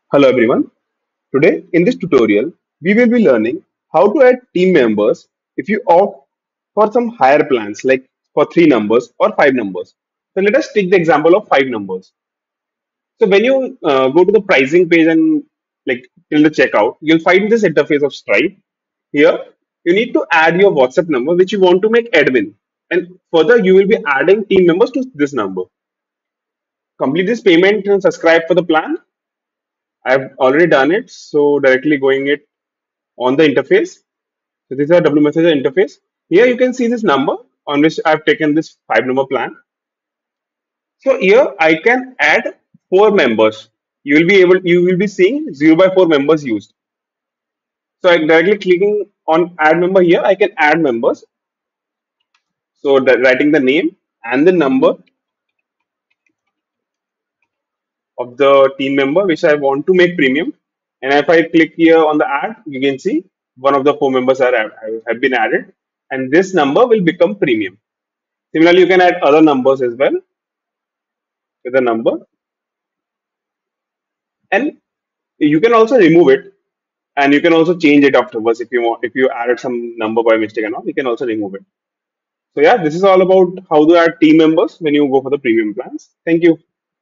Hello everyone. Today in this tutorial, we will be learning how to add team members if you opt for some higher plans like for three numbers or five numbers. So let us take the example of five numbers. So when you go to the pricing page and like till the checkout, you'll find this interface of Stripe. Here, you need to add your WhatsApp number which you want to make admin. And further, you will be adding team members to this number. Complete this payment and subscribe for the plan. I've already done it. So directly going it on the interface. So this is a WMessager interface. Here you can see this number on which I've taken this five number plan. So here I can add four members. You will be seeing 0 by 4 members used. So I directly clicking on add member here, I can add members. So writing the name and the number of the team member which I want to make premium. And if I click here on the add, you can see one of the four members have been added, and this number will become premium. Similarly, you can add other numbers as well with a number, and you can also remove it, and you can also change it afterwards if you want. If you added some number by mistake and all, you can also remove it. So yeah, this is all about how to add team members when you go for the premium plans. Thank you.